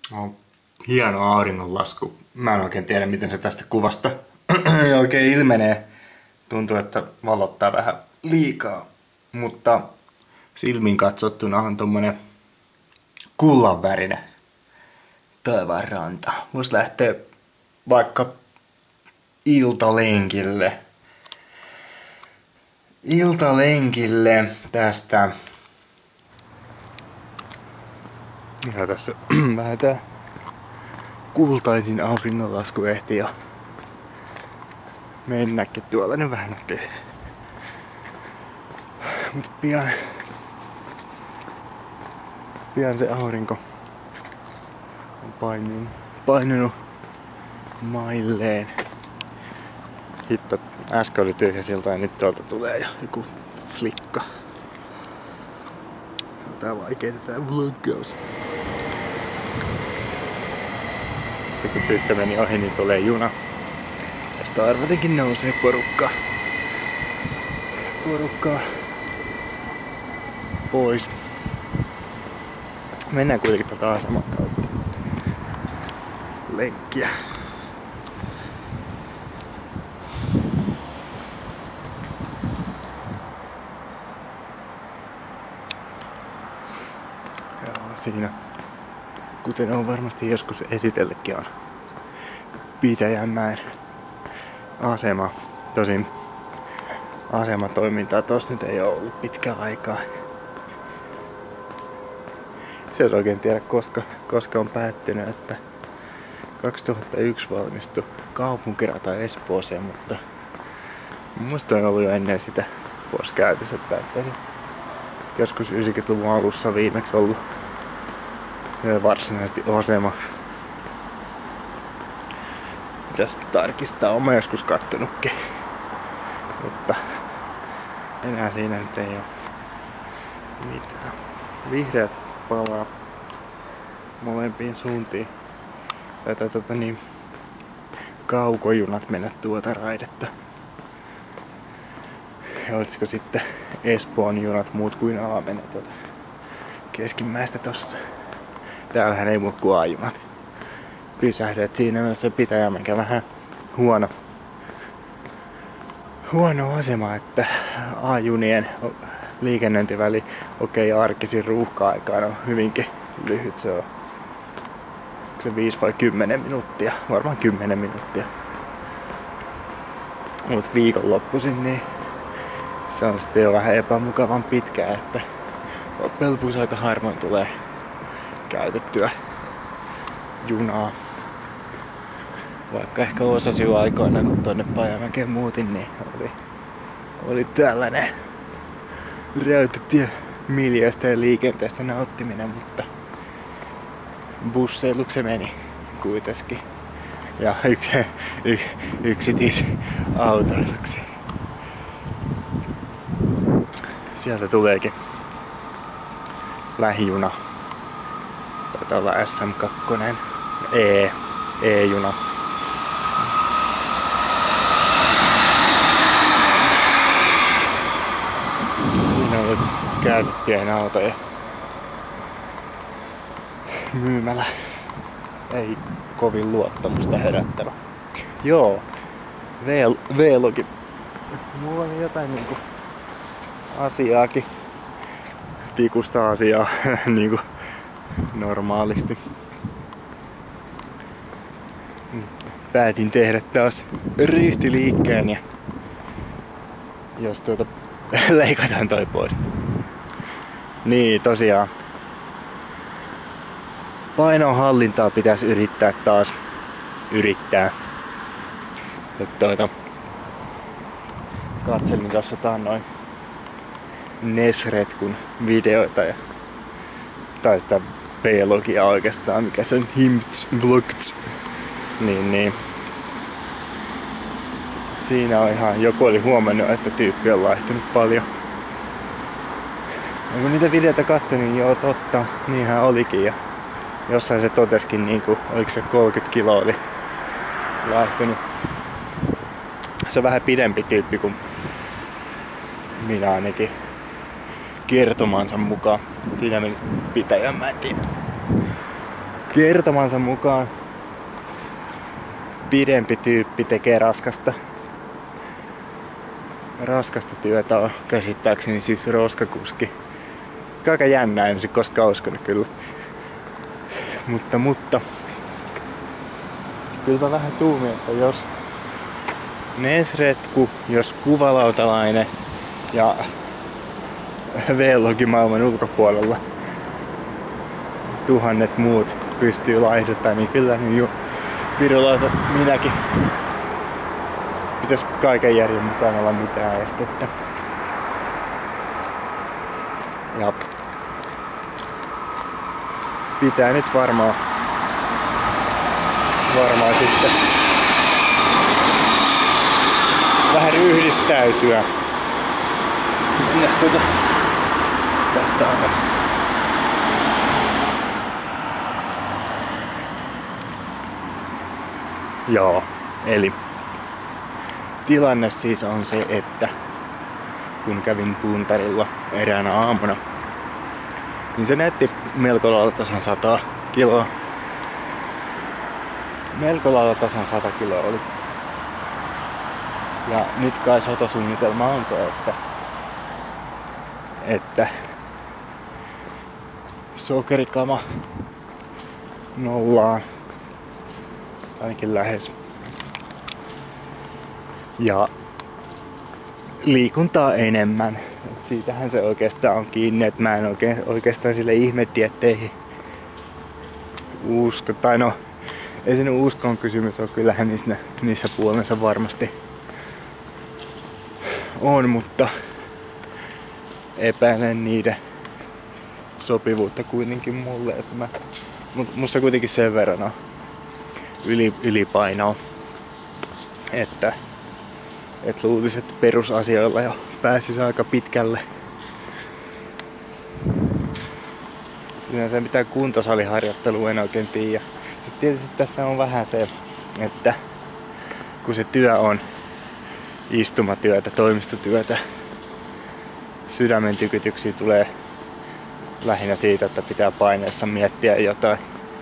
On hieno auringonlasku. Mä en oikein tiedä, miten se tästä kuvasta oikein ilmenee. Tuntuu, että valottaa vähän liikaa. Mutta silmin katsottuna on tommonen kullanvärinen taivaanranta. Vois lähteä vaikka iltalenkille tästä. Ja tässä vähän tää kultaisin auringonlasku ehti jo mennäkin. Tuolla nyt vähän näkyy. Mut pian se aurinko on painunut mailleen. Hitto, äsken oli tyhjä silta ja nyt tuolta tulee jo joku flikka. Tää vaikeeta tää vloggaus. Sitten kun tyttö meni ohi, niin tulee juna. Ja sitä arvatenkin nousee porukkaa pois. Mennään kuitenkin tuolta aseman kautta lenkkiä. Ja siinä, kuten on varmasti joskus esitellytkin, on Pitäjänmäen asema. Tosin asematoimintaa tossa nyt ei oo ollut pitkään aikaa. Se en oikein tiedä koska on päättynyt, että 2001 valmistui kaupunkirata Espooseen, mutta musta on ollut jo ennen sitä vuosi käytössä, että päättäisi joskus 90-luvun alussa viimeksi ollut varsinaisesti asema. Pitäis tarkistaa, oon mä joskus kattonutkin, mutta enää siinä nyt ei oo mitään. Vihreät palaa molempiin suuntiin. Kaukojunat mennä tuota raidetta. Ja olisiko sitten Espoon junat muut kuin A mennä tuota Keskimmäistä tossa. Täällähän ei muu kuin A-junat. Pysähdet siinä myös se Pitäjänmäen vähän huono asema, että A-junien liikennöintiväli arkisin ruuhka-aikaan on hyvinkin lyhyt. Se on se 5 vai 10 minuuttia, varmaan 10 minuuttia. Mut viikonloppuisin niin se on sitten jo vähän epämukavan pitkää, että loppujen lopuksi aika harvoin tulee käytettyä junaa. Vaikka ehkä osasin aikoina, kun tonne Pajamäkeen muutin, niin oli tällainen rautatiemiljöistä ja liikenteestä nauttiminen, mutta busseiluksi meni kuitenkin. Ja yksityisautoiluksi. Sieltä tuleekin lähijuna. Taitaa olla SM2 E-juna. Siinä on käytettyjen autoja myymälä. Ei kovin luottamusta herättävä. Joo, V-logi. Mulla on jotain niinku asiaakin. Tikusta asiaa niinku normaalisti. Päätin tehdä taas ryhtiliikkeen ja jos leikataan toi pois. Niin tosiaan. Painonhallintaa pitäisi yrittää taas katselin tossa taannoin Nesretkun videoita tai sitä V-logia oikeastaan, mikä se on Himts-vlogt. Niin. Siinä on ihan, joku oli huomannut, että tyyppi on laihtunut paljon. Ja kun niitä videoita katsoin, niin joo totta, niinhän olikin. Ja jossain se toteskin, niinku, oliko se 30 kiloa oli laihtunut. Se on vähän pidempi tyyppi kuin minä ainakin kertomansa mukaan. Siinä menisi Pitäjänmäen. kertomansa mukaan pidempi tyyppi tekee raskasta työtä on käsittääkseni siis roskakuski. Aika jännää, en olisi koskaan uskonut kyllä. Mutta kyllä mä vähän tuumin, että jos Nesretku, jos kuvalautalainen ja V-logi maailman ulkopuolella tuhannet muut pystyy laihduttamaan, niin kyllä niin virolauta minäkin pitäisi kaiken järjen mukaan olla mitään estettä. Ja pitää nyt varmaan sitten vähän ryhdistäytyä. Mennäs tästä alas. Joo, eli tilanne siis on se, että kun kävin puntarilla eräänä aamuna, niin se näytti melko lailla tasan 100 kiloa. Melko lailla tasan 100 kiloa oli. Ja nyt kai sotasuunnitelma on se, että sokerikama nollaan. Ainakin lähes. Ja liikuntaa enemmän. Siitähän se oikeastaan on kiinni, että mä en oikeastaan sille ihmetietteihin usko. Tai no, ei se uskon kysymys ole, kyllähän niissä puolensa varmasti on, mutta epäilen niiden sopivuutta kuitenkin mulle. Musta kuitenkin sen verran on ylipainoa, että luulisin, että perusasioilla jo pääsisi aika pitkälle. Sinänsä mitään kuntosaliharjoittelua en oikein tiedä. Sitten tietysti tässä on vähän se, että kun se työ on istumatyötä, toimistotyötä, sydämen tykytyksiä tulee lähinnä siitä, että pitää paineessa miettiä jotain.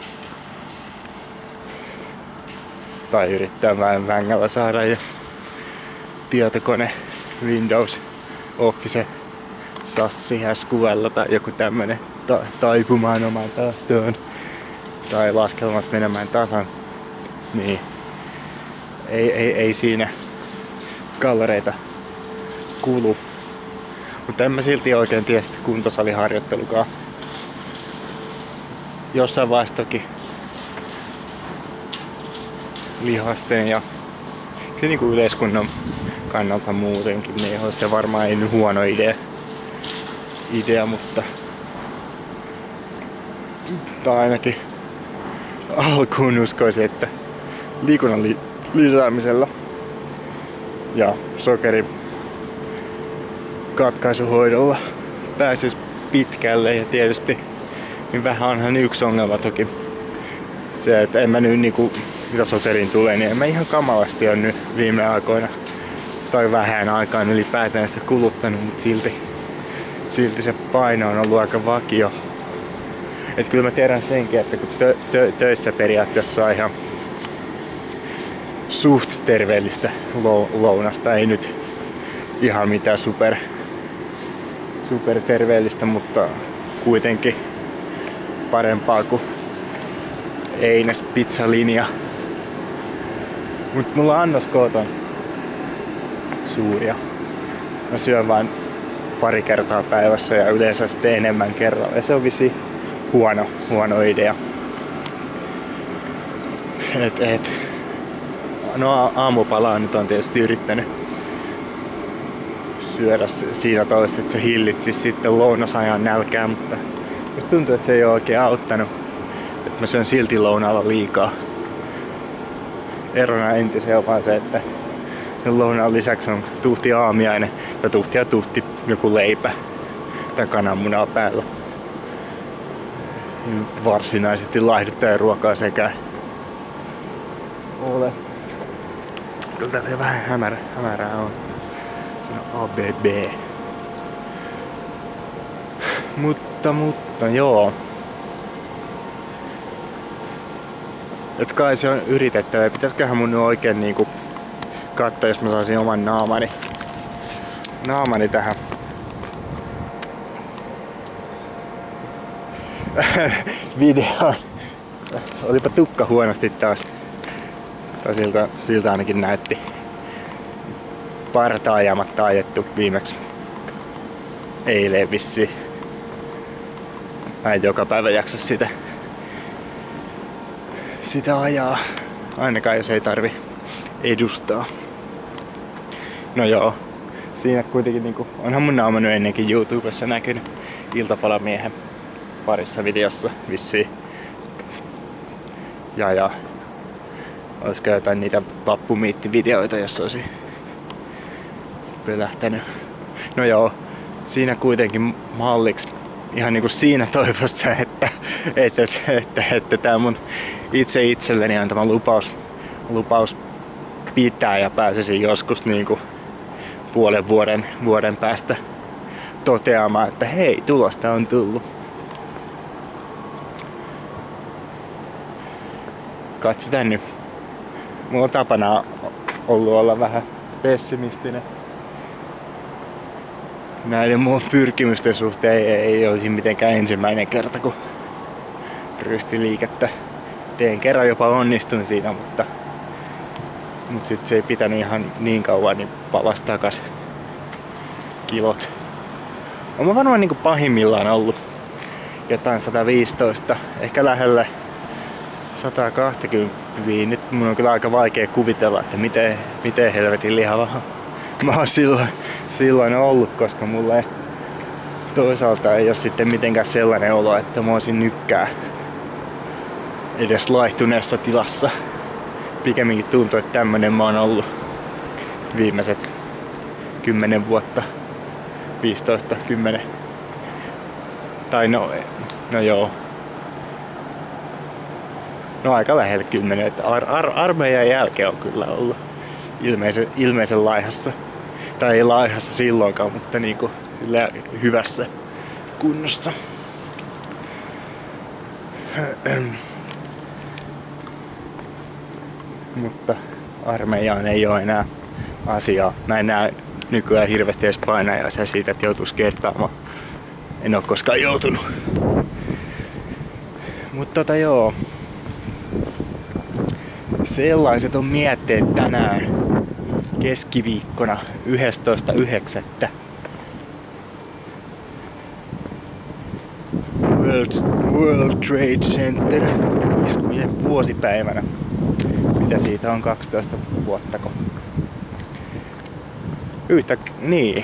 Tai yrittää vähän vängällä saada jo tietokone, Windows, Office, Sassi, SQL tai joku tämmönen taipumaan omaan tahtoon. Tai laskelmat menemään tasan. Niin ei siinä kaloreita kulu. Mutta en mä silti oikein tiedä sitä kuntosaliharjoittelukaan. Jossain vaiheessa toki lihasten ja se niinku yleiskunnan kannalta muutenkin, niin olisi se varmaan ei nyt huono idea, mutta ainakin alkuun uskoisin, että liikunnan lisäämisellä ja sokerin katkaisuhoidolla pääsisi pitkälle. Ja tietysti niin vähän onhan yksi ongelma toki se, että en mä nyt niinku mitä sokeriin tulee, niin en mä ihan kamalasti ole nyt viime aikoina tai vähän aikaan ylipäätään sitä kuluttanut, mutta silti se paino on ollut aika vakio. Et kyllä mä tiedän senkin, että kun töissä periaatteessa on ihan suht terveellistä lounasta, ei nyt ihan mitään super terveellistä, mutta kuitenkin parempaa kuin Eines pizzalinja. Mut mulla annoskoot on suuria. Mä syön vain pari kertaa päivässä ja yleensä sitten enemmän kerralla. Ja se on visi huono idea. No aamupalaa nyt on tietysti yrittänyt syödä siinä toisessa, että se hillitsisi sitten lounasajan nälkää, mutta musta tuntuu, että se ei ole oikein auttanut. Että mä syön silti lounaalla liikaa. Erona entiseen on vaan se, että lounaan lisäksi on tuhti aamiainen tai tuhti joku leipä tai kananmunaa päällä. Varsinaisesti laihduttaja ruokaa sekä ole. Kyllä täällä vähän hämärää on. Siinä on ABB. Mutta joo. Et kai se on yritettävä. Pitäisköhän mun nyt oikein niinku katsoa, jos mä saisin oman naamani tähän videoon. Olipa tukka huonosti taas. Tai siltä ainakin näytti. Partaajamatta ajettu viimeksi. Eilen vissiin. Mä en joka päivä jaksa sitä ajaa. Ainakaan jos ei tarvi edustaa. No joo. Siinä kuitenkin niinku, onhan mun naama nyt ennenkin YouTubessa näkynyt Iltapalamiehen parissa videossa vissiin. Ja olisiko jotain niitä vappumiittivideoita, jos olisi pölähtänyt. No joo, siinä kuitenkin malliksi ihan niinku siinä toivossa, että tää mun itselleni antama lupaus pitää ja pääsisin joskus niinku puolen vuoden päästä toteamaan, että hei, tulosta on tullut. Katsotaan nyt. Mulla on tapana ollut olla vähän pessimistinen. Näiden mun pyrkimysten suhteen ei olisi mitenkään ensimmäinen kerta, kun ryhtiliikettä teen. Kerran jopa onnistuin siinä, mutta sit se ei pitänyt ihan niin kauan, niin palasi takas kilot. Olen varmaan niin kuin pahimmillaan ollut jotain 115, ehkä lähellä 120. Nyt mun on kyllä aika vaikea kuvitella, että miten helvetin lihava mä oon silloin ollut, koska mulla ei toisaalta ei ole sitten mitenkään sellainen olo, että mä olisin nykkää edes laihtuneessa tilassa. Pikemminkin tuntuu, että tämmönen mä oon ollut viimeiset 10 vuotta, 15, 10. Tai no joo. No aika lähellä 10, että armeijan jälkeen on kyllä ollut ilmeisen laihassa. Tai ei laihassa silloinkaan, mutta niinku hyvässä kunnossa. Mutta armeijaan ei ole enää asiaa. Mä en näe nykyään hirveästi edes painajaisia siitä, että joutuisi kertaamaan. En oo koskaan joutunut. Mutta joo. Sellaiset on mietteet tänään keskiviikkona 11.9. World Trade Center iskujen vuosipäivänä. Mitä siitä on 12 vuottako? Niin.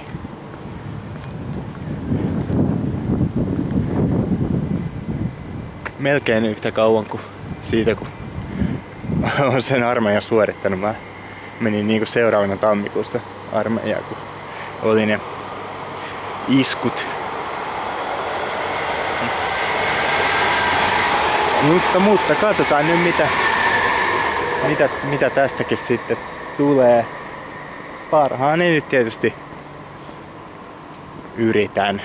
Melkein yhtä kauan kuin siitä, kun olen sen armeijan suorittanut. Mä menin niinku seuraavana tammikuussa armeijaan, kun oli ne iskut. Mutta katsotaan nyt mitä tästäkin sitten tulee. Parhaani nyt tietysti yritän.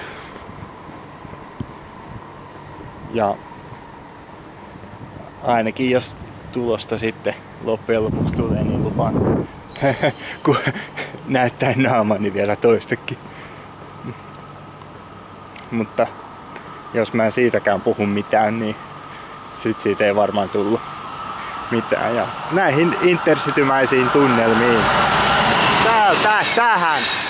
Ja ainakin jos tulosta sitten loppujen lopuksi tulee, niin lupaan kun näyttää naamani vielä toistekin. Mutta jos mä en siitäkään puhu mitään, niin sit siitä ei varmaan tullut mitään. Ja näihin intercitymäisiin tunnelmiin. Tähän!